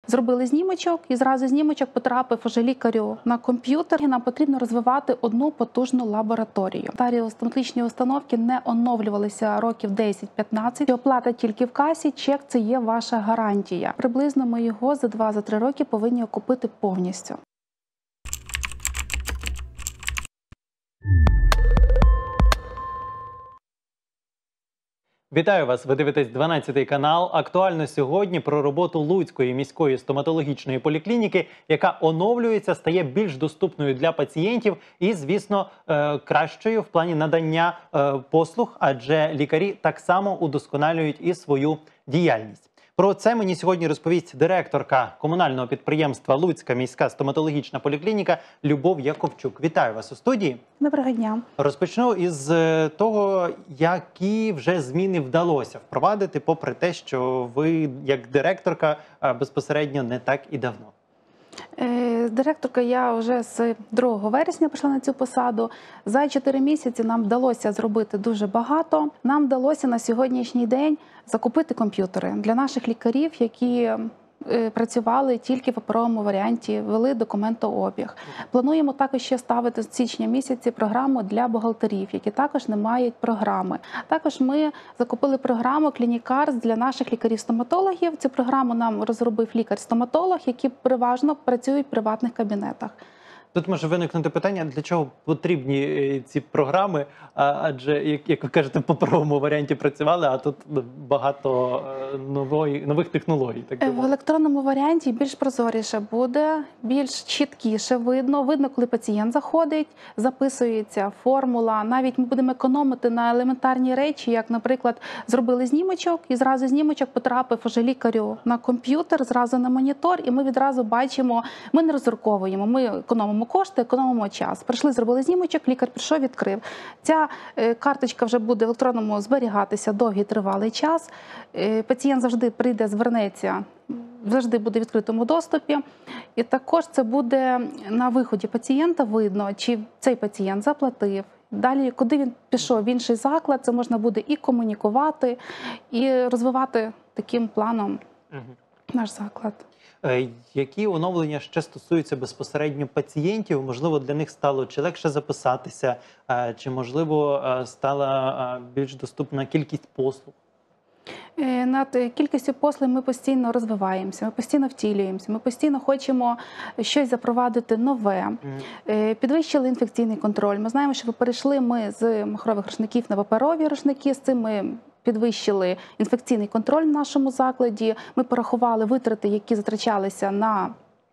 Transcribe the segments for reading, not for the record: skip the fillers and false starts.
зробили знімочок, і зразу знімочок потрапив уже лікарю на комп'ютер. І нам потрібно розвивати одну потужну лабораторію. Старі стоматологічні установки не оновлювалися років 10-15. Оплата тільки в касі, чек – це є ваша гарантія. Приблизно ми його за 2-3 роки повинні окупити повністю. Вітаю вас! Ви дивитесь 12-й канал. Актуально сьогодні про роботу Луцької міської стоматологічної поліклініки, яка оновлюється, стає більш доступною для пацієнтів і, звісно, кращою в плані надання послуг, адже лікарі так само удосконалюють і свою діяльність. Про це мені сьогодні розповість директорка комунального підприємства Луцька міська стоматологічна поліклініка Любов Яковчук. Вітаю вас у студії. Доброго дня. Розпочну із того, які вже зміни вдалося впровадити, попри те, що ви, як директорка, безпосередньо не так і давно. Директорка, я вже з 2 вересня прийшла на цю посаду. За 4 місяці нам вдалося зробити дуже багато. Нам вдалося на сьогоднішній день закупити комп'ютери для наших лікарів, які працювали тільки в паперовому варіанті, вели документообіг. Плануємо також ще ставити з січня місяці програму для бухгалтерів, які також не мають програми. Також ми закупили програму «Клінікарс» для наших лікарів-стоматологів. Цю програму нам розробив лікар-стоматолог, який переважно працюють в приватних кабінетах. Тут може виникнути питання, для чого потрібні ці програми, адже, як ви кажете, в паперовому варіанті працювали, а тут багато нових технологій. В електронному варіанті більш прозоріше буде, більш чіткіше видно. Видно, коли пацієнт заходить, записується формула. Навіть ми будемо економити на елементарні речі, як, наприклад, зробили знімочок, і зразу знімочок потрапив уже лікарю на комп'ютер, зразу на монітор, і ми відразу бачимо, ми не розраховуємо, ми економимо кошти, економимо час. Прийшли, зробили знімочок, лікар прийшов, відкрив. Ця карточка вже буде в електронному зберігатися довгий тривалий час. Пацієнт завжди прийде, звернеться, завжди буде в відкритому доступі. І також це буде на виході пацієнта видно, чи цей пацієнт заплатив. Далі, куди він пішов в інший заклад, це можна буде і комунікувати, і розвивати таким планом наш заклад. Які оновлення ще стосуються безпосередньо пацієнтів? Можливо, для них стало чи легше записатися, чи, можливо, стала більш доступна кількість послуг? Над кількістю послуг ми постійно розвиваємося, ми постійно втілюємося, ми постійно хочемо щось запровадити нове. Підвищили інфекційний контроль. Ми знаємо, що перейшли ми з махрових рушників на паперові рушники, з цим ми підвищили інфекційний контроль в нашому закладі. Ми порахували витрати, які затрачалися на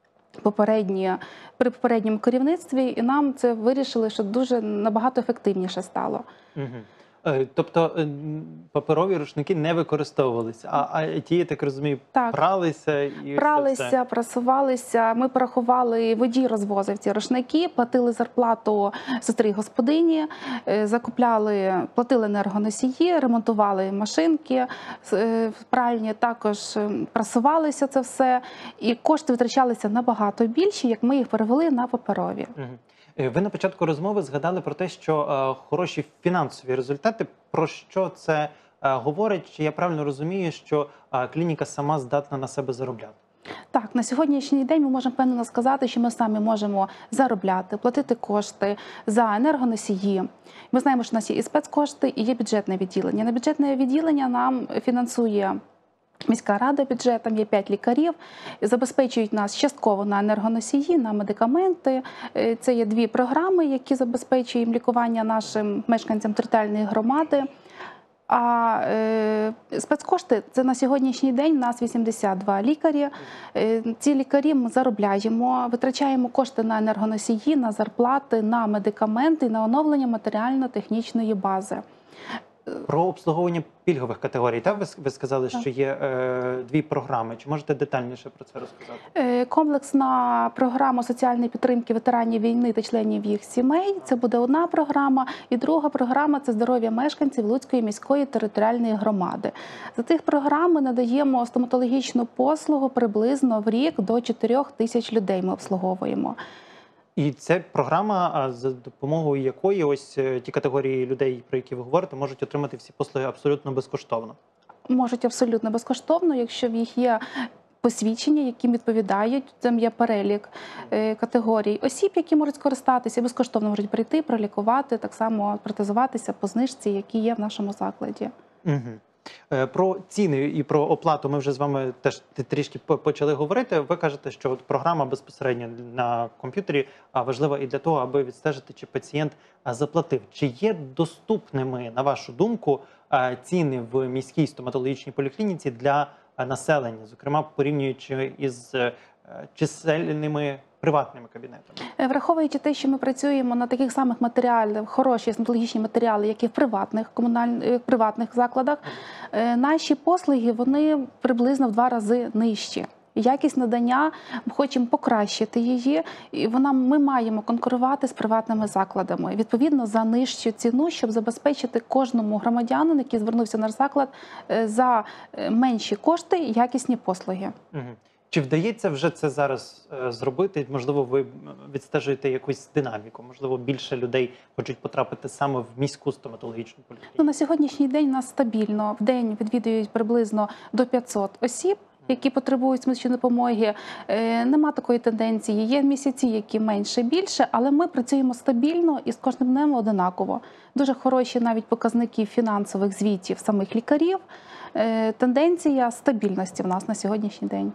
при попередньому керівництві, і нам це вирішили, що дуже набагато ефективніше стало. Тобто паперові рушники не використовувалися, а ті, я так розумію, пралися? Пралися, прасувалися. Ми порахували, водій розвозив ці рушники, платили зарплату сестрі господині, платили енергоносії, ремонтували машинки в пральні, також прасувалися це все. І кошти витрачалися набагато більше, як ми їх перевели на паперові. Ви на початку розмови згадали про те, що хороші фінансові результати. Про що це говорить? Чи я правильно розумію, що клініка сама здатна на себе заробляти? Так, на сьогоднішній день ми можемо впевнено сказати, що ми самі можемо заробляти, платити кошти за енергоносії. Ми знаємо, що у нас є і спецкошти, і є бюджетне відділення. На бюджетне відділення нам фінансує міська рада бюджетом, є 5 лікарів, забезпечують нас частково на енергоносії, на медикаменти. Це є 2 програми, які забезпечують лікування нашим мешканцям територіальної громади. А спецкошти – це на сьогоднішній день у нас 82 лікарі. Ці лікарі ми заробляємо, витрачаємо кошти на енергоносії, на зарплати, на медикаменти, на оновлення матеріально-технічної бази. Про обслуговування пільгових категорій. Так, ви сказали, що є 2 програми. Чи можете детальніше про це розказати? Комплексна програма соціальної підтримки ветеранів війни та членів їх сімей. Це буде одна програма. І друга програма – це здоров'я мешканців Луцької міської територіальної громади. За цих програм ми надаємо стоматологічну послугу приблизно в рік до 4 тисяч людей ми обслуговуємо. І це програма, за допомогою якої ось ті категорії людей, про які ви говорите, можуть отримати всі послуги абсолютно безкоштовно? Можуть абсолютно безкоштовно, якщо в їх є посвідчення, які відповідають, там є перелік категорій осіб, які можуть скористатися, безкоштовно можуть прийти, пролікувати, так само протезуватися по знижці, які є в нашому закладі. Про ціни і про оплату ми вже з вами теж трішки почали говорити. Ви кажете, що от програма безпосередньо на комп'ютері важлива і для того, аби відстежити, чи пацієнт заплатив. Чи є доступними, на вашу думку, ціни в міській стоматологічній поліклініці для населення, зокрема порівнюючи із чисельними приватними кабінетами? Враховуючи те, що ми працюємо на таких самих матеріалах, хороші стоматологічні матеріали, як і в приватних закладах, наші послуги, вони приблизно в 2 рази нижчі. Якість надання, ми хочемо покращити її, і ми маємо конкурувати з приватними закладами, відповідно, за нижчу ціну, щоб забезпечити кожному громадянину, який звернувся в наш заклад, за менші кошти якісні послуги. Чи вдається вже це зараз зробити? Можливо, ви відстежуєте якусь динаміку? Можливо, більше людей хочуть потрапити саме в міську стоматологічну поліклініку? На сьогоднішній день у нас стабільно в день відвідують приблизно до 500 осіб, які потребують медичної допомоги. Нема такої тенденції. Є місяці, які менше, більше, але ми працюємо стабільно і з кожним днем одинаково. Дуже хороші навіть показники фінансових звітів самих лікарів. Тенденція стабільності в нас на сьогоднішній день.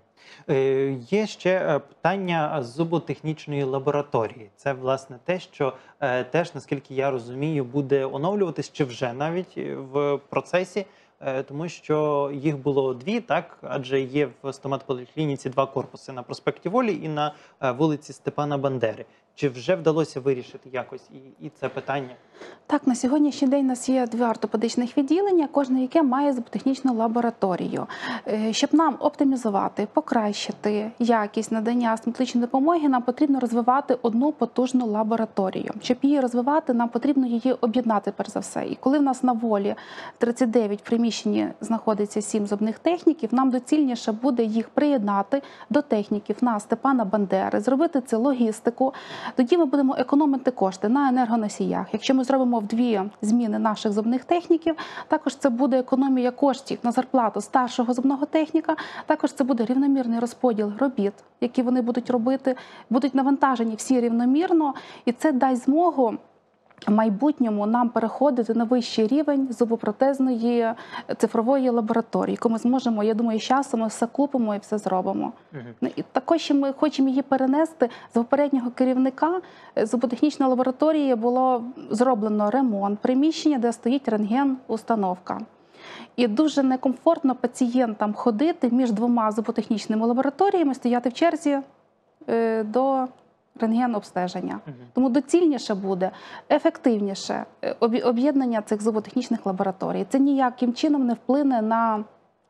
Є ще питання зуботехнічної лабораторії. Це, власне, те, що теж, наскільки я розумію, буде оновлюватись, чи вже навіть в процесі, тому що їх було 2, так? Адже є в стоматполіклініці 2 корпуси на проспекті Волі і на вулиці Степана Бандери. Чи вже вдалося вирішити якось і це питання? Так, на сьогоднішній день у нас є 2 ортопедичних відділення, кожне яке має зуботехнічну лабораторію. Щоб нам оптимізувати, покращити якість надання стоматологічної допомоги, нам потрібно розвивати одну потужну лабораторію. Щоб її розвивати, нам потрібно її об'єднати, перш за все. І коли в нас на Волі 39 в приміщенні знаходиться 7 зубних техніків, нам доцільніше буде їх приєднати до техніків на Степана Бандери, зробити це логістику. Тоді ми будемо економити кошти на енергоносіях. Якщо ми зробимо в 2 зміни наших зубних техніків, також це буде економія коштів на зарплату старшого зубного техніка, також це буде рівномірний розподіл робіт, які вони будуть робити, будуть навантажені всі рівномірно, і це дасть змогу в майбутньому нам переходити на вищий рівень зубопротезної цифрової лабораторії, яку ми зможемо, я думаю, з часом ми все купимо і все зробимо. І також ми хочемо її перенести з попереднього керівника. Зуботехнічної лабораторії було зроблено ремонт приміщення, де стоїть рентген-установка. І дуже некомфортно пацієнтам ходити між 2 зуботехнічними лабораторіями, стояти в черзі до рентген-обстеження. Тому доцільніше буде, ефективніше об'єднання цих зуботехнічних лабораторій. Це ніяким чином не вплине на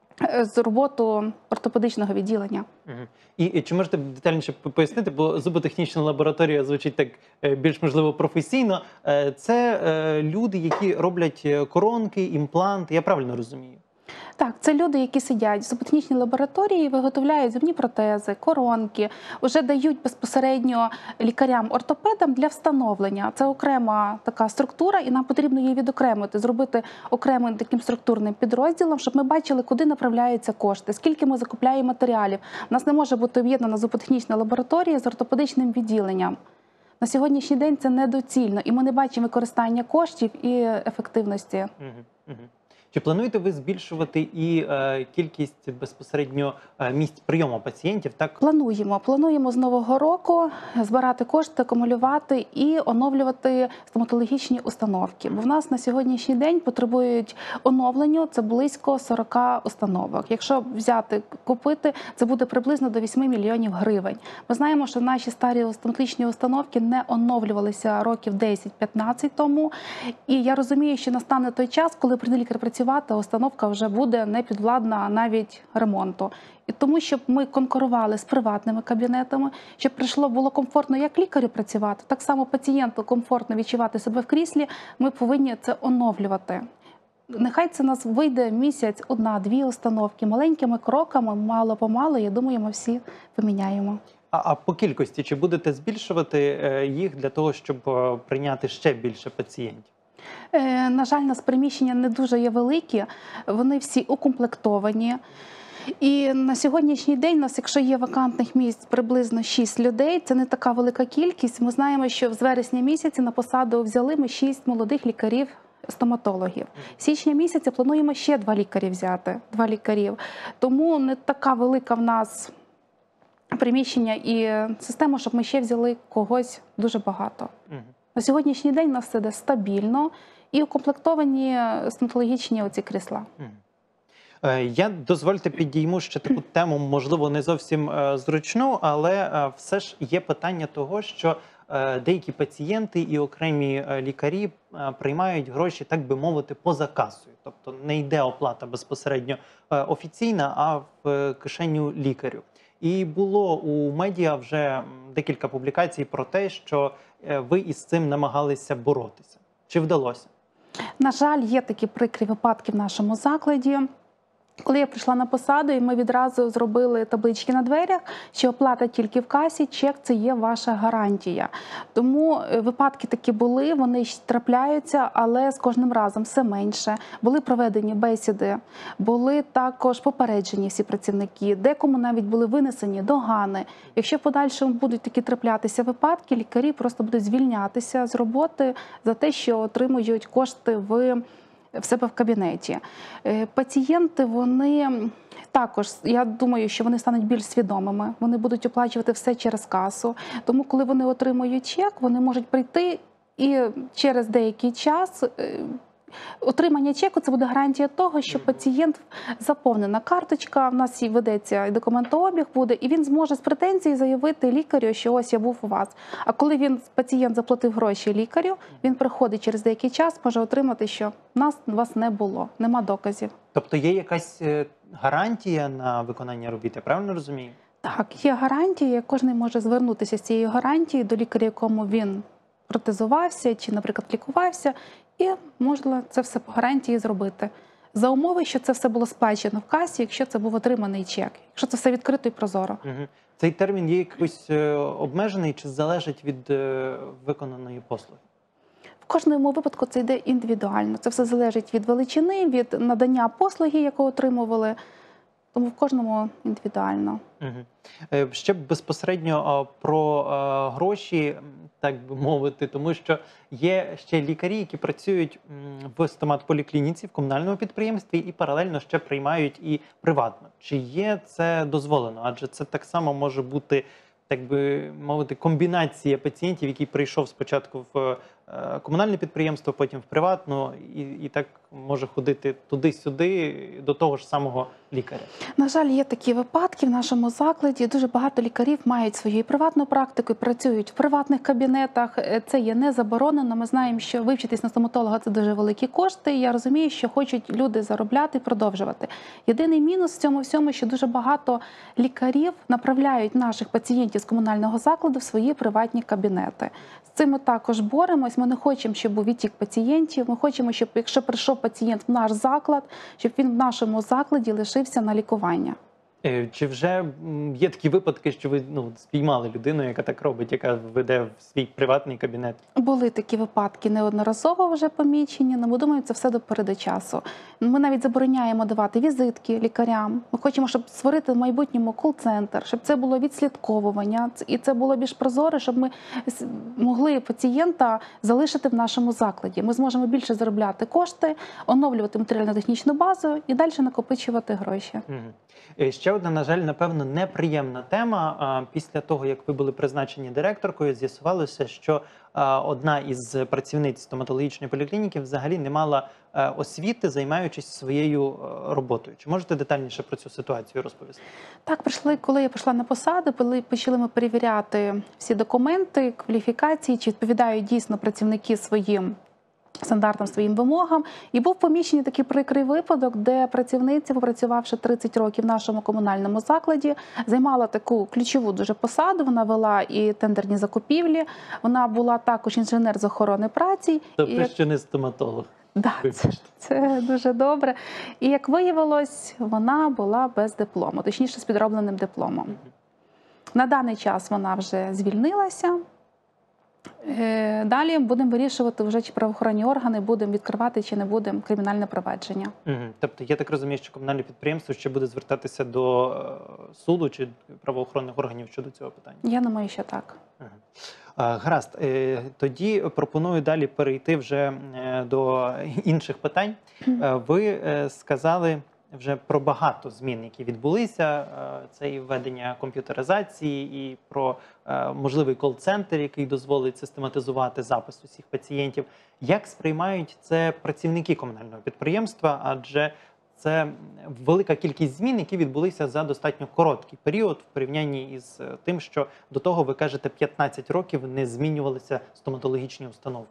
роботу ортопедичного відділення. І чи можете детальніше пояснити, бо зуботехнічна лабораторія звучить так більш, можливо, професійно. Це люди, які роблять коронки, імпланти, я правильно розумію? Так, це люди, які сидять в зуботехнічній лабораторії, виготовляють зубні протези, коронки, вже дають безпосередньо лікарям-ортопедам для встановлення. Це окрема така структура, і нам потрібно її відокремити, зробити окремим таким структурним підрозділом, щоб ми бачили, куди направляються кошти, скільки ми закупляємо матеріалів. У нас не може бути об'єднана зуботехнічна лабораторія з ортопедичним відділенням. На сьогоднішній день це недоцільно, і ми не бачимо використання коштів і ефективності. Чи плануєте ви збільшувати і кількість безпосередньо місць прийому пацієнтів? Так? Плануємо з нового року збирати кошти, акумулювати і оновлювати стоматологічні установки. Бо в нас на сьогоднішній день потребують оновленню, це близько 40 установок. Якщо купити, це буде приблизно до 8 мільйонів гривень. Ми знаємо, що наші старі стоматологічні установки не оновлювалися років 10-15 тому. І я розумію, що настане той час, коли прийде лікар працювати, установка вже буде непідвладна навіть ремонту. І тому, щоб ми конкурували з приватними кабінетами, щоб було комфортно як лікарю працювати, так само пацієнту комфортно відчувати себе в кріслі, ми повинні це оновлювати. Нехай це нас вийде місяць, 1-2 установки, маленькими кроками, мало-помалу, я думаю, ми всі поміняємо. А по кількості, чи будете збільшувати їх для того, щоб прийняти ще більше пацієнтів? На жаль, у нас приміщення не дуже є великі, вони всі укомплектовані. І на сьогоднішній день у нас, якщо є вакантних місць приблизно 6 людей, це не така велика кількість. Ми знаємо, що з вересня місяця на посаду взяли ми 6 молодих лікарів-стоматологів. З січня місяця плануємо ще 2 лікарі взяти, 2 лікарів. Тому не така велика в нас приміщення і система, щоб ми ще взяли когось дуже багато. На сьогоднішній день у нас все йде стабільно і укомплектовані стоматологічні оці крісла. Я, дозвольте, підійму ще таку тему, можливо, не зовсім зручну, але все ж є питання того, що деякі пацієнти і окремі лікарі приймають гроші, так би мовити, поза касою. Тобто не йде оплата безпосередньо офіційна, а в кишеню лікарю. І було у медіа вже декілька публікацій про те, що ви із цим намагалися боротися. Чи вдалося? На жаль, є такі прикрі випадки в нашому закладі. Коли я прийшла на посаду, і ми відразу зробили таблички на дверях, що оплата тільки в касі, чек – це є ваша гарантія. Тому випадки такі були, вони трапляються, але з кожним разом все менше. Були проведені бесіди, були також попереджені всі працівники, декому навіть були винесені догани. Якщо в подальшому будуть такі траплятися випадки, лікарі просто будуть звільнятися з роботи за те, що отримують кошти в себе в кабінеті. Пацієнти, вони також, я думаю, що вони стануть більш свідомими, вони будуть оплачувати все через касу. Тому, коли вони отримують чек, вони можуть прийти і через деякий час отримання чеку – це буде гарантія того, що пацієнт заповнена карточка, в нас і ведеться і документообіг буде, і він зможе з претензії заявити лікарю, що ось я був у вас. А коли пацієнт заплатив гроші лікарю, він приходить через деякий час, може отримати, що вас не було, нема доказів. Тобто є якась гарантія на виконання робіт, я правильно розумію? Так, є гарантія, кожен може звернутися з цією гарантією до лікаря, якому він протезувався чи, наприклад, лікувався, і можна це все по гарантії зробити. За умови, що це все було сплачено в касі, якщо це був отриманий чек, якщо це все відкрито і прозоро. Цей термін є якось обмежений чи залежить від виконаної послуги? В кожному випадку це йде індивідуально. Це все залежить від величини, від надання послуги, яку отримували. Тому в кожному індивідуально. Ще безпосередньо про гроші, так би мовити, тому що є ще лікарі, які працюють в стоматполіклініці, в комунальному підприємстві і паралельно ще приймають і приватно. Чи є це дозволено? Адже це так само може бути, так би мовити, комбінація пацієнтів, який прийшов спочатку в комунальне підприємство, потім в приватну, і так може ходити туди-сюди до того ж самого лікаря. На жаль, є такі випадки в нашому закладі. Дуже багато лікарів мають свою приватну практику, працюють в приватних кабінетах. Це є не заборонено. Ми знаємо, що вивчитись на стоматолога – це дуже великі кошти. Я розумію, що хочуть люди заробляти і продовжувати. Єдиний мінус в цьому всьому, що дуже багато лікарів направляють наших пацієнтів з комунального закладу в свої приватні кабінети. З цим ми також боремось. Ми не хочемо, щоб був відтік пацієнтів. Ми хочемо, щоб якщо прийшов пацієнт в наш заклад, щоб він в нашому закладі лишився на лікування. Чи вже є такі випадки, що ви спіймали людину, яка так робить, яка веде в свій приватний кабінет? Були такі випадки неодноразово вже помічені, але ми думаємо, це все до пори до часу. Ми навіть забороняємо давати візитки лікарям. Ми хочемо, щоб створити в майбутньому кол-центр, щоб це було відслідковування, і це було більш прозоре, щоб ми могли пацієнта залишити в нашому закладі. Ми зможемо більше заробляти кошти, оновлювати матеріально-технічну базу і далі накопичувати гроші. Ще одна, на жаль, напевно, неприємна тема. Після того, як ви були призначені директоркою, з'ясувалося, що одна із працівниць стоматологічної поліклініки взагалі не мала освіти, займаючись своєю роботою. Чи можете детальніше про цю ситуацію розповісти? Так, коли я прийшла на посаду, почали ми перевіряти всі документи, кваліфікації, чи відповідають дійсно працівники своїм стандартам, своїм вимогам. І був помічений такий прикрий випадок, де працівниця, попрацювавши 30 років в нашому комунальному закладі, займала таку ключову дуже посаду. Вона вела і тендерні закупівлі, вона була також інженер з охорони праці. Тобто ще не стоматолог. Так, це дуже добре. І як виявилось, вона була без диплому, точніше з підробленим дипломом. На даний час вона вже звільнилася. Далі будемо вирішувати вже, чи правоохоронні органи будемо відкривати, чи не будемо кримінальне провадження. Тобто я так розумію, що комунальне підприємство ще буде звертатися до суду чи правоохоронних органів щодо цього питання? Я думаю, що так. Гаразд. Тоді пропоную далі перейти вже до інших питань. Ви сказали вже про багато змін, які відбулися. Це і введення комп'ютеризації, і про можливий кол-центр, який дозволить систематизувати запис усіх пацієнтів. Як сприймають це працівники комунального підприємства? Адже це велика кількість змін, які відбулися за достатньо короткий період в порівнянні із тим, що до того, ви кажете, 15 років не змінювалися стоматологічні установки.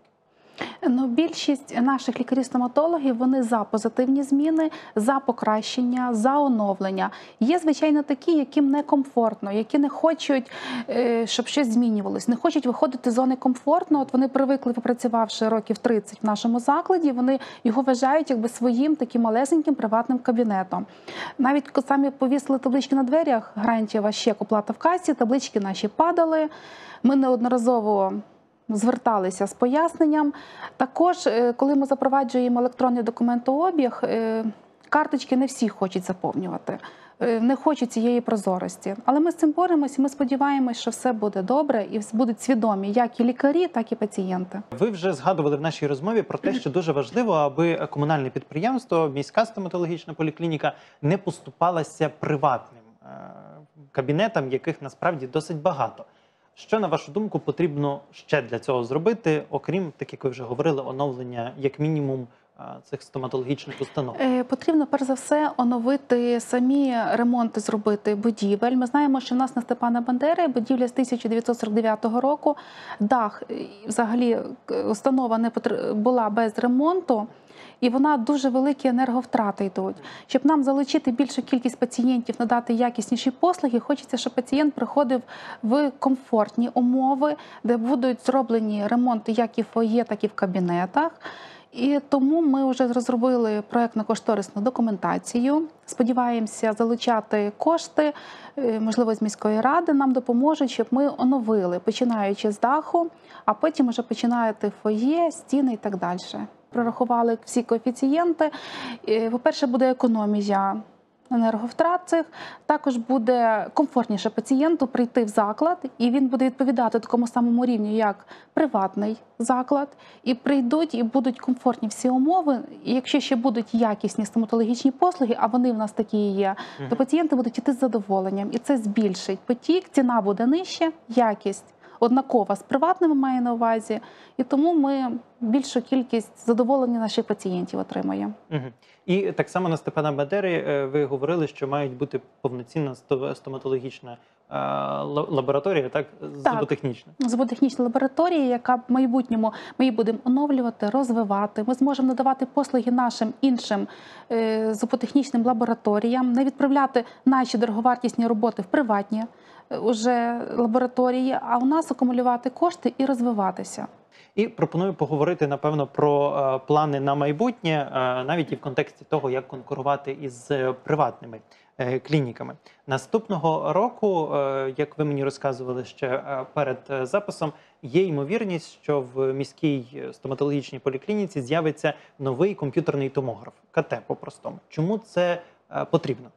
Ну, більшість наших лікарів-стоматологів, вони за позитивні зміни, за покращення, за оновлення. Є, звичайно, такі, яким некомфортно, які не хочуть, щоб щось змінювалось, не хочуть виходити з зони комфортно. От вони привикли, попрацювавши років 30 в нашому закладі, вони його вважають якби своїм таким малесеньким приватним кабінетом. Навіть самі повісили таблички на дверях, гарантія ще оплата в касі, таблички наші падали. Ми неодноразово зверталися з поясненням. Також, коли ми запроваджуємо електронний документообіг, карточки не всі хочуть заповнювати, не хочуть цієї прозорості. Але ми з цим боремося, ми сподіваємось, що все буде добре і будуть свідомі як і лікарі, так і пацієнти. Ви вже згадували в нашій розмові про те, що дуже важливо, аби комунальне підприємство, міська стоматологічна поліклініка не поступалася приватним кабінетам, яких насправді досить багато. Що, на вашу думку, потрібно ще для цього зробити, окрім, так як ви вже говорили, оновлення, як мінімум, цих стоматологічних установ? Потрібно, перш за все, оновити самі ремонти, зробити будівель. Ми знаємо, що в нас на Степана Бандери будівля з 1949 року, дах, взагалі, установа не була без ремонту. І вона дуже великі енерговтрати йдуть. Щоб нам залучити більшу кількість пацієнтів, надати якісніші послуги, хочеться, щоб пацієнт приходив в комфортні умови, де будуть зроблені ремонти як і в фоє, так і в кабінетах. І тому ми вже розробили проєктно-кошторисну документацію. Сподіваємося залучати кошти, можливо, з міської ради нам допоможуть, щоб ми оновили, починаючи з даху, а потім вже починаєте фоє, стіни і так далі. Прорахували всі коефіцієнти. По-перше, буде економія енерговтрат цих, також буде комфортніше пацієнту прийти в заклад, і він буде відповідати такому самому рівню, як приватний заклад, і прийдуть, і будуть комфортні всі умови. І якщо ще будуть якісні стоматологічні послуги, а вони в нас такі і є, то пацієнти будуть йти з задоволенням, і це збільшить потік, ціна буде нижча, якість однакова з приватними, має на увазі, і тому ми більшу кількість задоволення наших пацієнтів отримаємо. І так само на Степана Бандери ви говорили, що мають бути повноцінна стоматологічна лабораторія, так? Зуботехнічна. Зуботехнічна лабораторія, яка в майбутньому ми її будемо оновлювати, розвивати. Ми зможемо надавати послуги нашим іншим зуботехнічним лабораторіям, не відправляти наші дороговартісні роботи в приватні уже лабораторії, а у нас акумулювати кошти і розвиватися. І пропоную поговорити, напевно, про плани на майбутнє, навіть і в контексті того, як конкурувати із приватними клініками. Наступного року, як ви мені розказували ще перед записом, є ймовірність, що в міській стоматологічній поліклініці з'явиться новий комп'ютерний томограф, КТ по-простому. Чому це потрібно?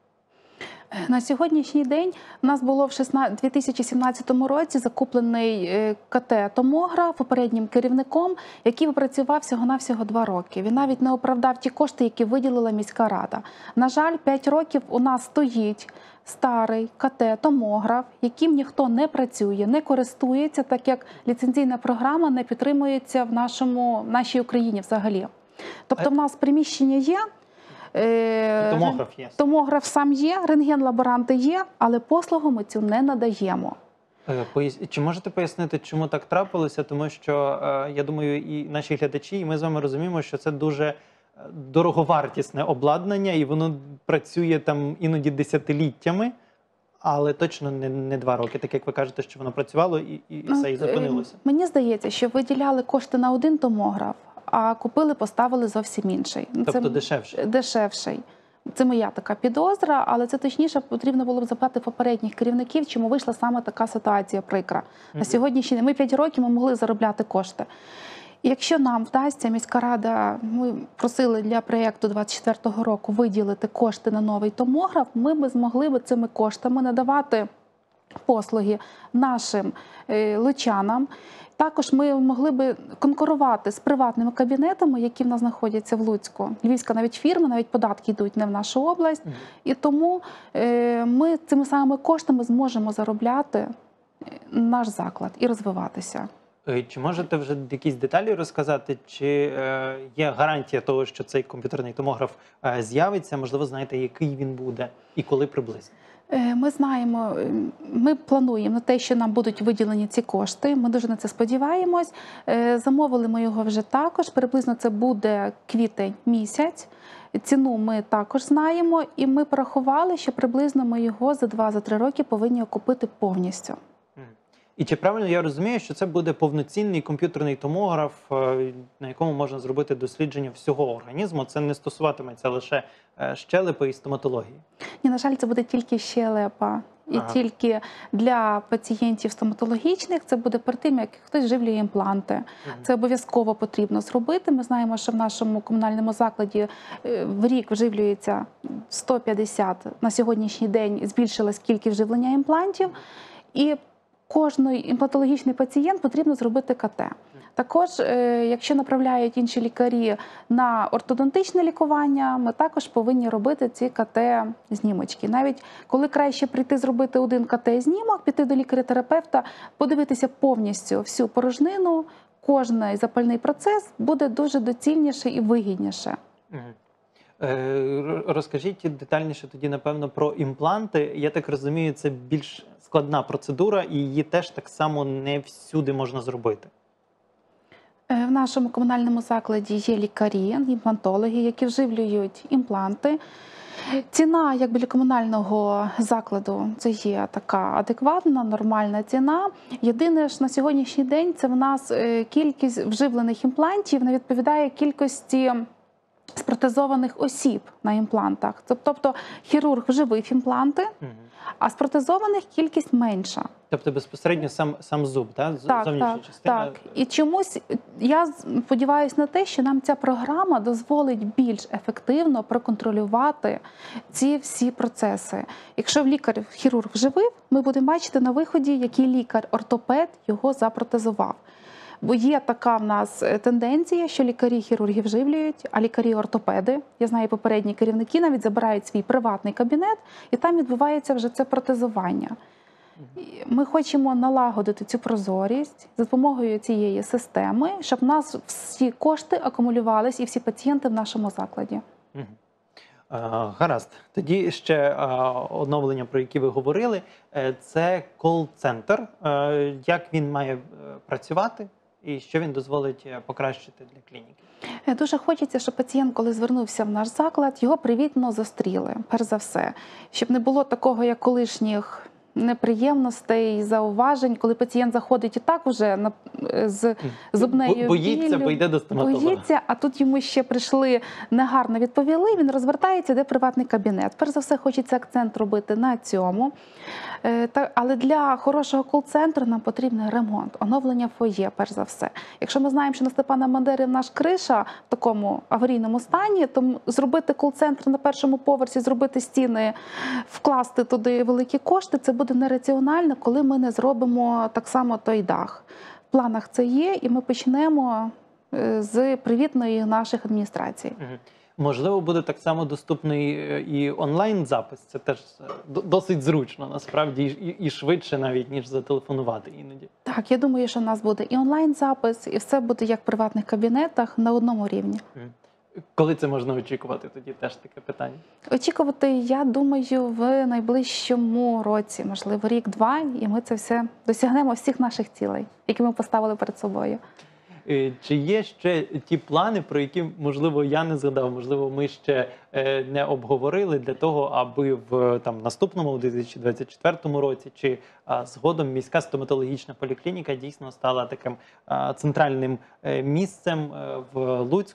На сьогоднішній день у нас було в 2017 році закуплений КТ-томограф попереднім керівником, який попрацював всього-навсього 2 роки. Він навіть не оправдав ті кошти, які виділила міська рада. На жаль, 5 років у нас стоїть старий КТ-томограф, яким ніхто не працює, не користується, так як ліцензійна програма не підтримується в нашій Україні взагалі. Тобто в нас приміщення є, Томограф є. Томограф сам є, рентген-лаборанти є, але послугу ми цю не надаємо. Чи можете пояснити, чому так трапилося? Тому що, я думаю, і наші глядачі, і ми з вами розуміємо, що це дуже дороговартісне обладнання, і воно працює там іноді десятиліттями, але точно не 2 роки, так як ви кажете, що воно працювало і все, і зупинилося. Мені здається, що виділяли кошти на один томограф, а купили, поставили зовсім інший. Тобто дешевший? Дешевший. Це моя така підозра, але це точніше потрібно було б запитати попередніх керівників, чому вийшла саме така ситуація прикра. На сьогоднішній день ми 5 років ми могли заробляти кошти. І якщо нам вдасться, міська рада, ми просили для проєкту 24-го року виділити кошти на новий томограф, ми б змогли б цими коштами надавати послуги нашим лучанам. Також ми могли би конкурувати з приватними кабінетами, які в нас знаходяться в Луцьку. Львівська навіть фірма, навіть податки йдуть не в нашу область. І тому ми цими самими коштами зможемо заробляти наш заклад і розвиватися. Чи можете вже якісь деталі розказати, чи є гарантія того, що цей комп'ютерний томограф з'явиться? Можливо, знаєте, який він буде і коли приблизно? Ми знаємо, ми плануємо на те, що нам будуть виділені ці кошти. Ми дуже на це сподіваємось. Замовили ми його вже також. Приблизно це буде квітень місяць. Ціну ми також знаємо. І ми порахували, що приблизно ми його за 2-3 роки повинні окупити повністю. І чи правильно я розумію, що це буде повноцінний комп'ютерний томограф, на якому можна зробити дослідження всього організму? Це не стосуватиметься лише щелепи і стоматології? Ні, на жаль, це буде тільки щелепа. І тільки для пацієнтів стоматологічних це буде перед тим, як хтось вживлює імпланти. Це обов'язково потрібно зробити. Ми знаємо, що в нашому комунальному закладі в рік вживлюється 150. На сьогоднішній день збільшилась кількість вживлення імплантів. І кожний імплантологічний пацієнт потрібно зробити КТ. Також, якщо направляють інші лікарі на ортодонтичне лікування, ми також повинні робити ці КТ-знімочки. Навіть коли краще прийти зробити один КТ-знімок, піти до лікаря-терапевта, подивитися повністю всю порожнину, кожний запальний процес буде дуже доцільніше і вигідніше. Розкажіть детальніше тоді, напевно, про імпланти. Я так розумію, це більш складна процедура і її теж так само не всюди можна зробити. В нашому комунальному закладі є лікарі, імплантологи, які вживлюють імпланти. Ціна для комунального закладу це є така адекватна, нормальна ціна. Єдине ж на сьогоднішній день це в нас кількість вживлених імплантів не відповідає кількості спротезованих осіб на імплантах. Тобто хірург вживив імпланти, а спротезованих кількість менша. Тобто безпосередньо сам зуб, так? Зовнішня частина? Так. І чомусь я сподіваюся на те, що нам ця програма дозволить більш ефективно проконтролювати ці всі процеси. Якщо лікар-хірург вживив, ми будемо бачити на виході, який лікар-ортопед його запротезував. Бо є така в нас тенденція, що лікарі-хірурги вживлюють, а лікарі-ортопеди, я знаю, попередні керівники навіть забирають свій приватний кабінет, і там відбувається вже це протезування. Ми хочемо налагодити цю прозорість за допомогою цієї системи, щоб у нас всі кошти акумулювались і всі пацієнти в нашому закладі. Гаразд. Тоді ще оновлення, про які ви говорили, це кол-центр. Як він має працювати і що він дозволить покращити для клініки? Дуже хочеться, щоб пацієнт, коли звернувся в наш заклад, його привітно зустріли, перш за все. Щоб не було такого, як колишніх неприємностей, зауважень, коли пацієнт заходить і так вже з зубнею боїться, бо йде до стоматолога. Боїться, а тут йому ще прийшли, негарно відповіли, він розвертається, йде приватний кабінет. Перш за все, хочеться акцент робити на цьому. Але для хорошого кол-центру нам потрібен ремонт, оновлення фоє, перш за все. Якщо ми знаємо, що на Степана Бандери в нас криша в такому аварійному стані, то зробити кол-центр на першому поверсі, зробити стіни, вкласти туди великі кошти, це буде нераціонально, коли ми не зробимо так само той дах. В планах це є, і ми почнемо з привітної наших адміністрацій. Можливо, буде так само доступний і онлайн-запис. Це теж досить зручно, насправді, і швидше навіть, ніж зателефонувати іноді. Так, я думаю, що в нас буде і онлайн-запис, і все буде як в приватних кабінетах на одному рівні. Коли це можна очікувати? Тоді теж таке питання. Очікувати, я думаю, в найближчому році, можливо, рік-два, і ми це все досягнемо всіх наших цілей, які ми поставили перед собою. Чи є ще ті плани, про які, можливо, я не згадав, можливо, ми ще не обговорили для того, аби в наступному, у 2024 році, чи згодом міська стоматологічна поліклініка дійсно стала таким центральним місцем в Луцьку,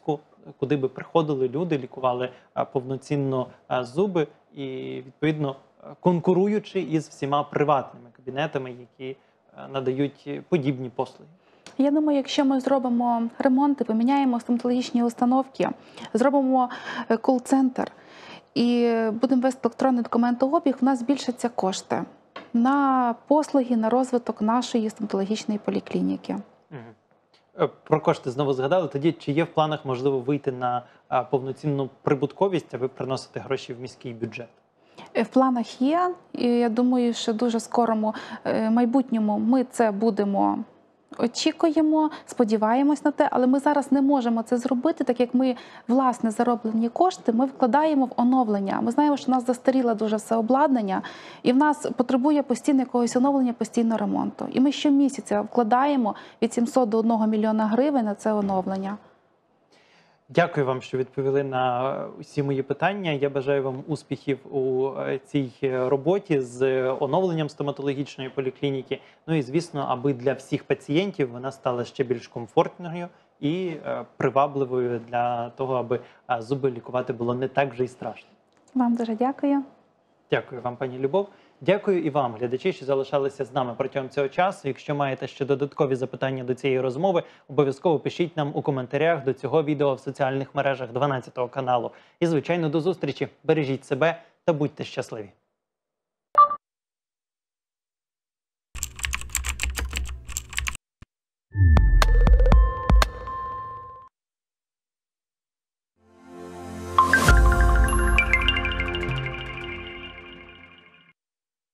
куди би приходили люди, лікували повноцінно зуби і, відповідно, конкуруючи із всіма приватними кабінетами, які надають подібні послуги. Я думаю, якщо ми зробимо ремонти, поміняємо стоматологічні установки, зробимо кол-центр і будемо вести електронний документообіг, в нас збільшаться кошти на послуги, на розвиток нашої стоматологічної поліклініки. Про кошти знову згадали. Тоді чи є в планах, можливо, вийти на повноцінну прибутковість, аби приносити гроші в міський бюджет? В планах є, і я думаю, що дуже скорому майбутньому ми це будемо очікуємо, сподіваємось на те, але ми зараз не можемо це зробити, так як ми власне зароблені кошти ми вкладаємо в оновлення. Ми знаємо, що в нас застаріло дуже все обладнання, і в нас потребує постійно якогось оновлення, постійно ремонту. І ми щомісяця вкладаємо від 700 до 1 мільйона гривень на це оновлення. Дякую вам, що відповіли на усі мої питання. Я бажаю вам успіхів у цій роботі з оновленням стоматологічної поліклініки. Ну і, звісно, аби для всіх пацієнтів вона стала ще більш комфортною і привабливою для того, аби зуби лікувати було не так вже й страшно. Вам дуже дякую. Дякую вам, пані Любов. Дякую і вам, глядачі, що залишалися з нами протягом цього часу. Якщо маєте ще додаткові запитання до цієї розмови, обов'язково пишіть нам у коментарях до цього відео в соціальних мережах 12 каналу. І, звичайно, до зустрічі. Бережіть себе та будьте щасливі.